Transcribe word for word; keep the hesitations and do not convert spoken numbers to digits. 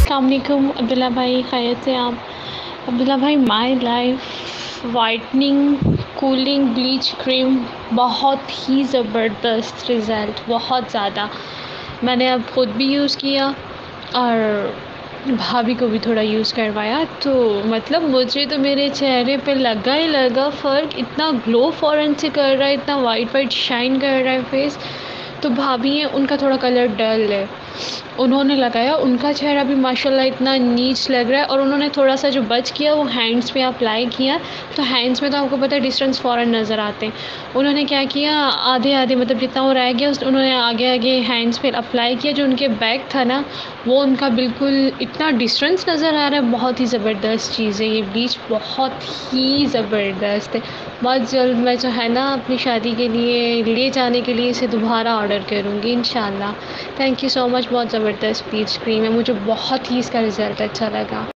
अस्सलाम वालेकुम अब्दुल्ला भाई, खैरियत से आप? अब्दुल्ला भाई, my life whitening cooling bleach cream बहुत ही ज़बरदस्त रिज़ल्ट, बहुत ज़्यादा। मैंने अब ख़ुद भी यूज़ किया और भाभी को भी थोड़ा यूज़ करवाया, तो मतलब मुझे तो मेरे चेहरे पे लगा ही लगा फ़र्क। इतना ग्लो फ़ौरन से कर रहा है, इतना वाइट वाइट शाइन कर रहा है फेस। तो भाभी हैं, उनका थोड़ा कलर डल है, उन्होंने लगाया, उनका चेहरा भी माशाल्लाह इतना नीच लग रहा है। और उन्होंने थोड़ा सा जो बच किया वो हैंड्स पे अप्लाई किया, तो हैंड्स में तो आपको पता है डिफरेंस फ़ौरन नज़र आते हैं। उन्होंने क्या किया, आधे आधे मतलब जितना वो रह गया उन्होंने आगे आगे हैंड्स पे अप्लाई किया। जो उनके बैक था ना, वो उनका बिल्कुल इतना डिफरेंस नज़र आ रहा है। बहुत ही ज़बरदस्त चीज़ है ये ब्लीच, बहुत ही ज़बरदस्त है। बहुत जल्द मैं जो है ना अपनी शादी के लिए ले जाने के लिए इसे दोबारा ऑर्डर करूँगी इंशाल्लाह। Thank you so much. बहुत ज़बरदस्त ब्लीच क्रीम है, मुझे बहुत ही इसका रिज़ल्ट अच्छा लगा।